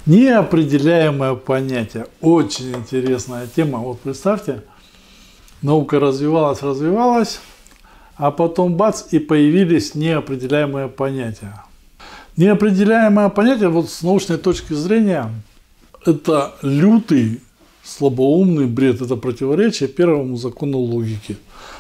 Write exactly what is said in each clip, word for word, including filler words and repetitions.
Неопределяемое понятие. Очень интересная тема. Вот представьте, наука развивалась, развивалась, а потом бац, и появились неопределяемые понятия. Неопределяемое понятие, вот с научной точки зрения, это лютый, слабоумный бред, это противоречие первому закону логики.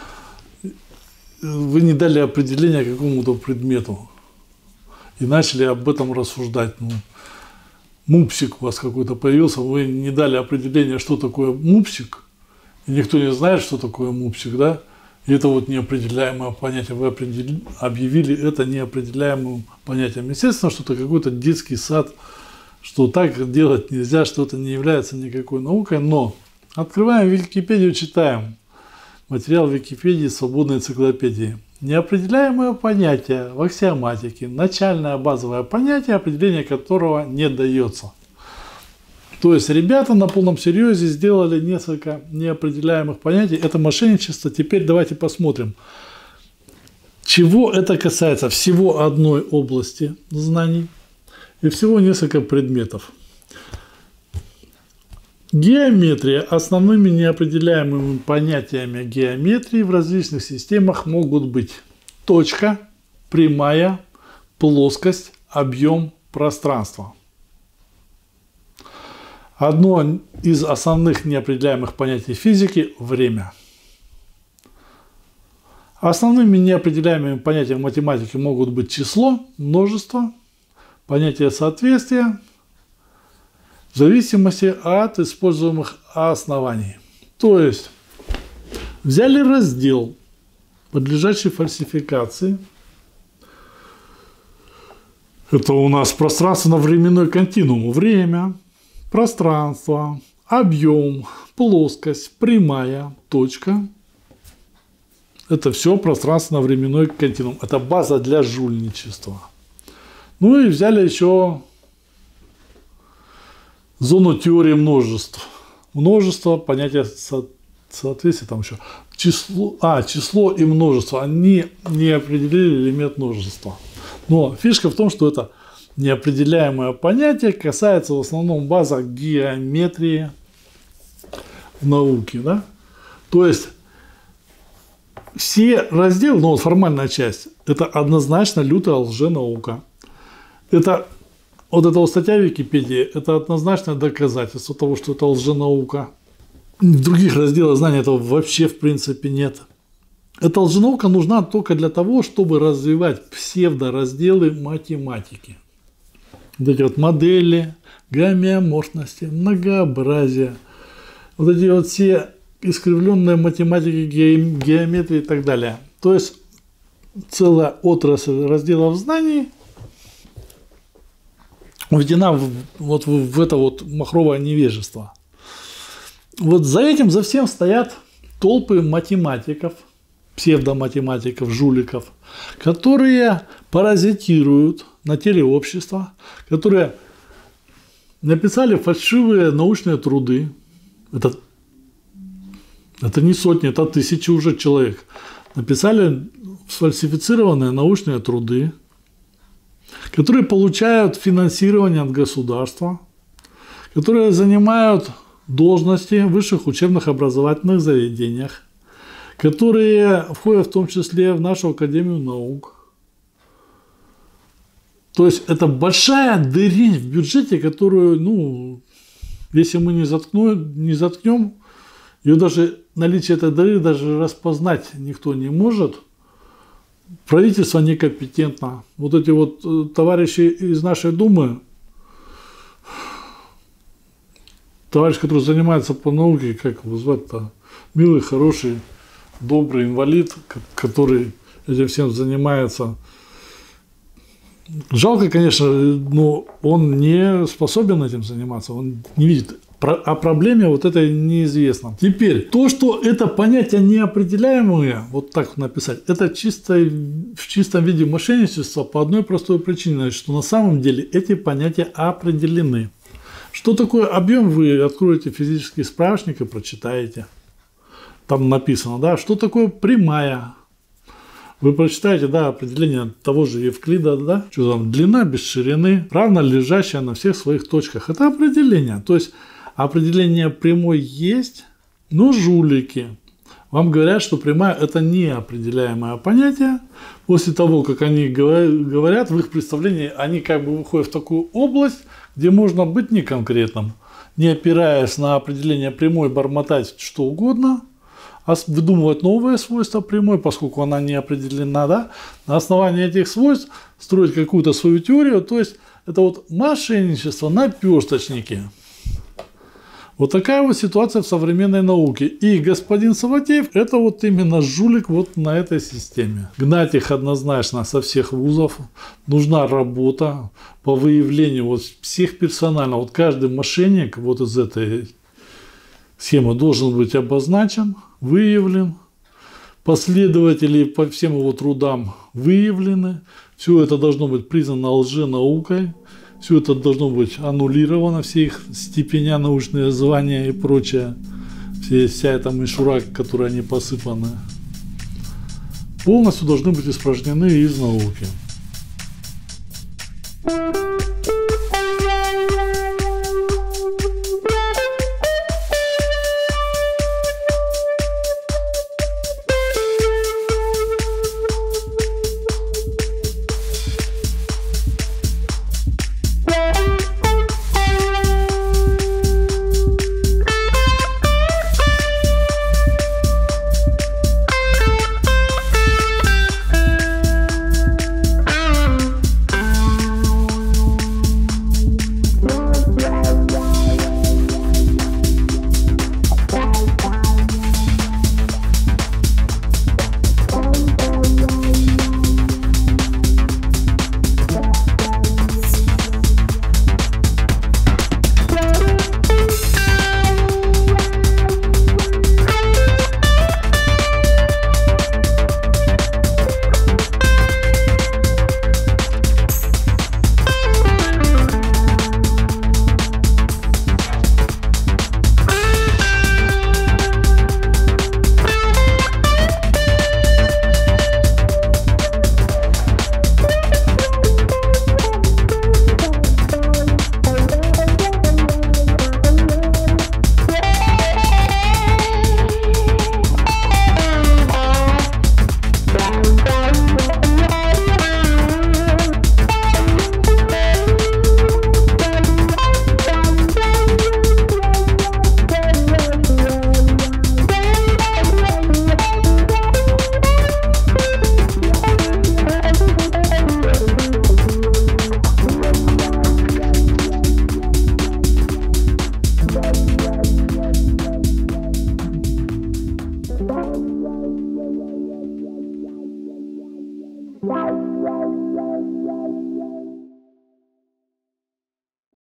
Вы не дали определения какому-то предмету и начали об этом рассуждать. Ну, мупсик у вас какой-то появился, вы не дали определения, что такое мупсик, и никто не знает, что такое мупсик, да? И это вот неопределяемое понятие. Вы определили, объявили это неопределяемым понятием. Естественно, что это какой-то детский сад, что так делать нельзя, что это не является никакой наукой, но открываем Википедию, читаем материал Википедии, свободной энциклопедии. Неопределяемое понятие в аксиоматике, начальное базовое понятие, определение которого не дается. То есть ребята на полном серьезе сделали несколько неопределяемых понятий. Это мошенничество. Теперь давайте посмотрим, чего это касается. Всего одной области знаний и всего несколько предметов. Геометрия. Основными неопределяемыми понятиями геометрии в различных системах могут быть точка, прямая, плоскость, объем, пространство. Одно из основных неопределяемых понятий физики – время. Основными неопределяемыми понятиями математики могут быть число, множество, понятие соответствия, в зависимости от используемых оснований. То есть, взяли раздел, подлежащий фальсификации. Это у нас пространственно-временной континуум. Время, пространство, объем, плоскость, прямая, точка. Это все пространственно-временной континуум. Это база для жульничества. Ну и взяли еще зону теории множеств. Множество, понятие со соответствия, там еще число, а, число и множество. Они не определили элемент множества. Но фишка в том, что это неопределяемое понятие касается в основном базы геометрии в науке. Да? То есть все разделы, ну вот формальная часть, это однозначно лютая лженаука. Это вот эта вот статья в Википедии, это однозначное доказательство того, что это лженаука. В других разделах знаний этого вообще в принципе нет. Эта лженаука нужна только для того, чтобы развивать псевдоразделы математики. Вот эти вот модели, гомеоморфности, многообразия, вот эти вот все искривленные математики, геометрии и так далее. То есть целая отрасль разделов знаний введена в, вот в, в это вот махровое невежество. Вот за этим, за всем стоят толпы математиков, псевдоматематиков, жуликов, которые паразитируют на теле общества, которые написали фальшивые научные труды. Это, это не сотни, это тысячи уже человек. Написали сфальсифицированные научные труды, которые получают финансирование от государства, которые занимают должности в высших учебных образовательных заведениях, которые входят в том числе в нашу Академию наук. То есть это большая дырень в бюджете, которую, ну, если мы не заткнем, не заткнем, ее даже наличие этой дыры даже распознать никто не может. Правительство некомпетентно. Вот эти вот товарищи из нашей Думы, товарищ, который занимается по науке, как его звать-то, милый, хороший, добрый инвалид, который этим всем занимается. Жалко, конечно, но он не способен этим заниматься, он не видит. О проблеме вот это неизвестно. Теперь, то, что это понятие неопределяемое, вот так написать, это чисто, в чистом виде мошенничество по одной простой причине, что на самом деле эти понятия определены. Что такое объем, вы откроете физический справочник и прочитаете. Там написано, да, что такое прямая. Вы прочитаете, да, определение того же Евклида, да, что там, длина без ширины, равно лежащая на всех своих точках. Это определение. То есть определение прямой есть, но жулики вам говорят, что прямая – это неопределяемое понятие. После того, как они говорят, в их представлении они как бы выходят в такую область, где можно быть неконкретным, не опираясь на определение прямой, бормотать что угодно, а выдумывать новые свойства прямой, поскольку она не определена, да, на основании этих свойств строить какую-то свою теорию. То есть это вот мошенничество, наперсточники. Вот такая вот ситуация в современной науке. И господин Саватеев – это вот именно жулик вот на этой системе. Гнать их однозначно со всех вузов. Нужна работа по выявлению вот всех персонально. Вот каждый мошенник вот из этой схемы должен быть обозначен, выявлен. Последователи по всем его трудам выявлены. Все это должно быть признано лженаукой. Все это должно быть аннулировано, все их степеня, научные звания и прочее. Все, вся эта мишура, которой они посыпаны, полностью должны быть испражнены из науки.